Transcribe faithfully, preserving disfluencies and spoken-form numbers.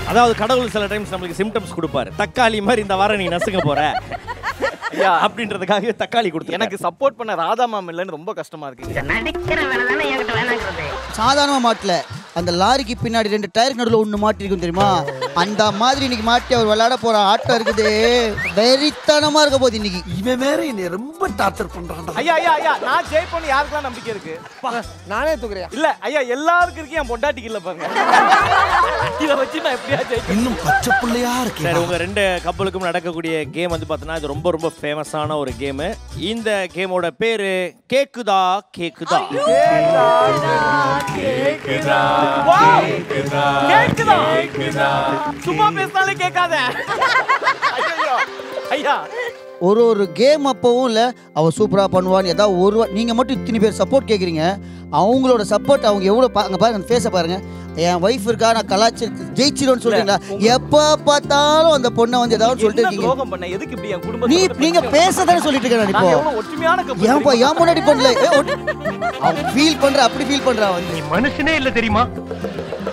அதாவது கடவுள் சில டைம்ஸ் நம்மளுக்கு சிம்டம்ஸ் கொடுப்பாரு. தக்காளி மாதிரி இந்த வாரம் நீ நசுங்க போற அப்படின்றதுக்காக தக்காளி கொடுத்து எனக்கு சப்போர்ட் பண்ண ராதா மேம் இல்லைன்னு ரொம்ப கஷ்டமா இருக்கு. நடிக்கிற வேலை தானே என்கிட்ட வேணாங்கிறது. சாதாரணமா மாட்டல, அந்த லாரிக்கு பின்னாடி ரெண்டு டயருக்கு நடுவில் ஒன்று மாட்டிருக்கும் தெரியுமா? அந்த மாதிரி இன்னைக்கு மாட்டி அவர் விளையாட போற ஆட்டம் இருக்குது. வெறித்தனமா இருக்க போகுது இன்னைக்கு. இவன் வேற என்னை ரொம்ப டார்ச்சர் பண்றான். ஐயா ஐயா ஐயா நான் ஜெயிப்பேன்னு யாருக்கெல்லாம் நம்பிக்கை இருக்கு? நானே தூக்குறேன். இல்ல ஐயா எல்லாருக்கும் இருக்கு, என் பொண்டாட்டிக்கு இல்ல பாருங்க. இதை வச்சு நான் எப்படியா ஜெயிக்க? இன்னும் பச்சை பிள்ளையா இருக்கு. சரி, உங்க ரெண்டு கப்பலுக்கும் நடக்கக்கூடிய கேம் வந்து பார்த்தீங்கன்னா இது ரொம்ப ரொம்ப ஃபேமஸான ஒரு கேமு. இந்த கேமோட பேரு கேக்குதா கேக்குதா கேக்குதா கேக்குதா. சும்மா பேசினாலே கேட்காத. ஐயோ ஐயா ஒரு ஒரு கேம் அப்பவும் இல்லை அவள் சூப்பராக பண்ணுவான்னு ஏதாவது ஒரு நீங்கள் மட்டும் இத்தனை பேர் சப்போர்ட் கேட்குறீங்க. அவங்களோட சப்போர்ட் அவங்க எவ்வளோ பா அங்கே பாருங்க, ஃபேஸை பாருங்க. என் ஒய்ஃப் இருக்கா, நான் கலாச்சி ஜெயிச்சிடும்னு சொல்றீங்களா? எப்போ பார்த்தாலும் அந்த பொண்ணை வந்து ஏதாவது சொல்லிட்டு இருக்கீங்க. எதுக்கு இப்படி என் குடும்பம்? நீ நீங்க பேசதானே சொல்லிட்டு இருக்கேன். இப்போ ஒற்றுமையான ஏன்பா ஏன் முன்னாடி பண்ணல? அவன் ஃபீல் பண்ற, அப்படி ஃபீல் பண்றா வந்து. மனுஷனே இல்ல தெரியுமா?